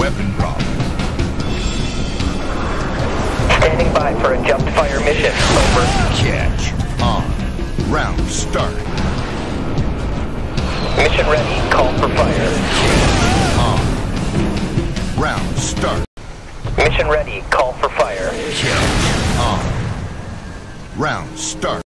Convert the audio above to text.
weapon drop. Standing by for a jumped fire mission. Over. Catch. On. Round start. Mission ready. Call for fire. On. Round start. Mission ready. Call for fire. Catch. On. Round start.